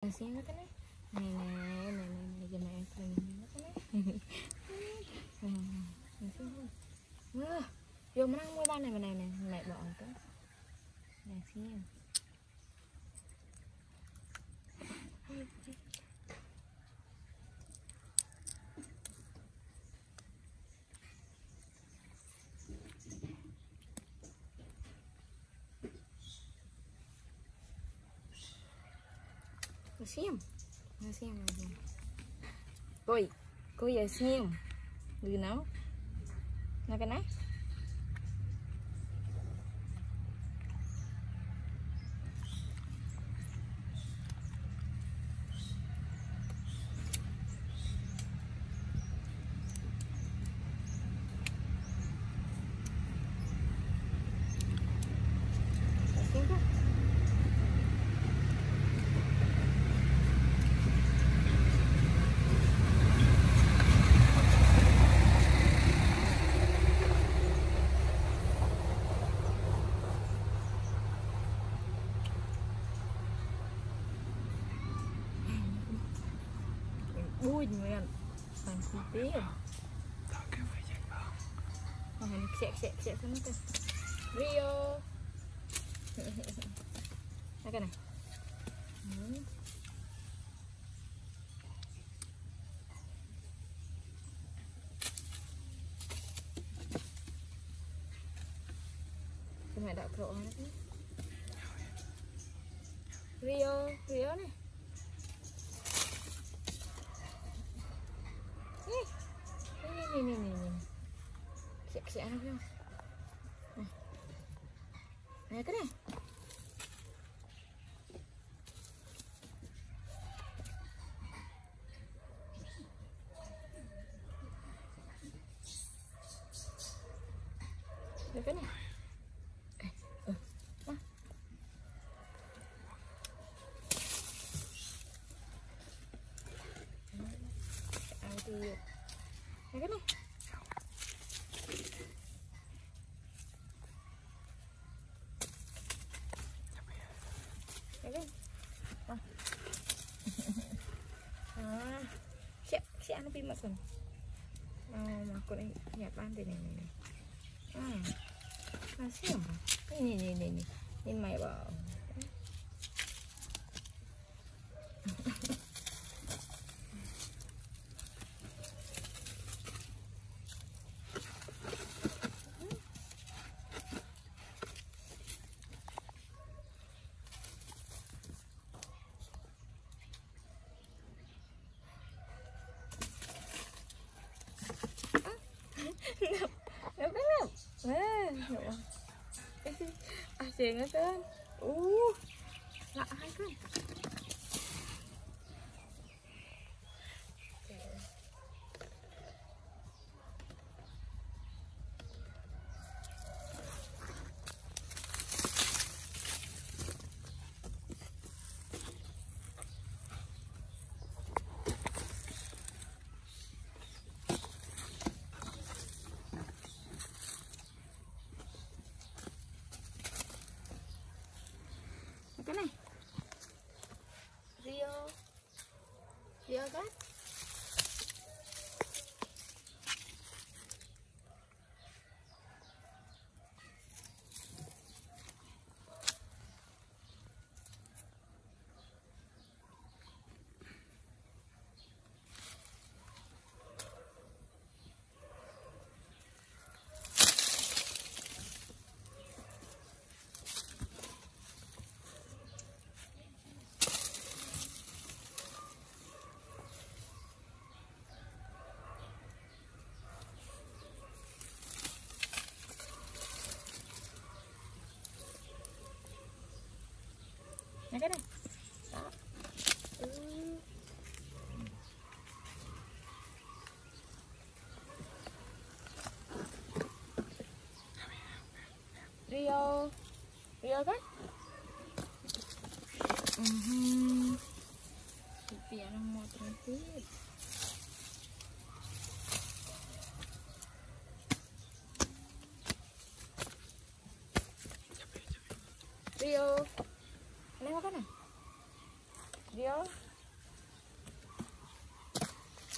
Nasinya makan nih. Nenek jangan ekstrim makan nih. Nasi. Wah, yo menang mua ban này mẹ bỏ cái. Nasinya. Nasiam. Coi ya siam. Được nào? Nào cái này. Bui nguyên thành chi tiết sẽ cái Rio cái này cái này đạo thổ Rio này Nih. Siap anak yo. Nah, cái này. Cái này. Cái này. Siap nó bị mất rồi. Mà con này nhặt ban thế này. Siap. Ini mày bảo. Asyik kan? Lạ hay kan? Cái này Rio kan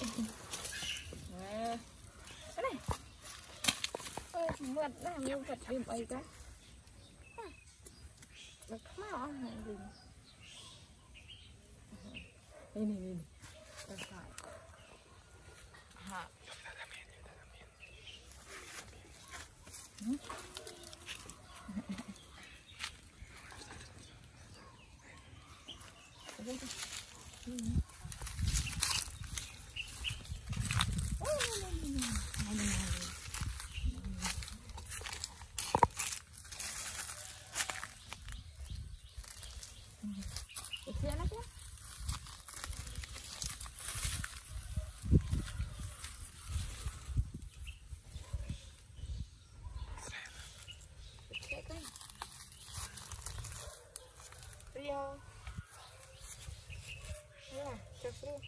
Cái này. Ôi, vật làm như vật điểm ấy cái. Vật máu hay gì. Đây này. Đây phải. Hả. Rio. Yeah, just Rio.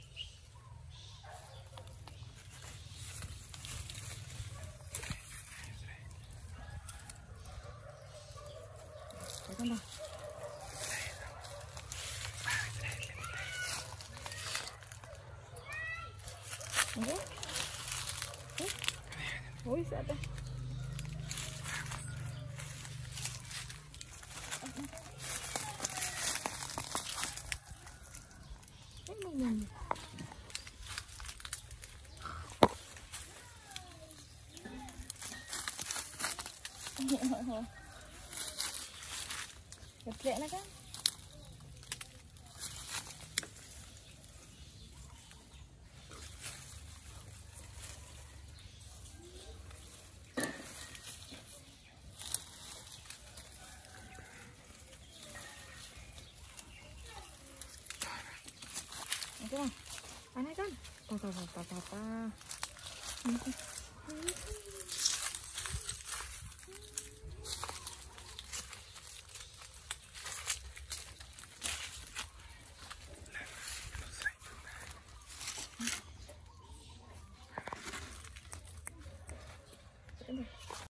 Để con nào. Ui, sợ ta. Gede lah kan? Oke lah, aneh kan? Papa.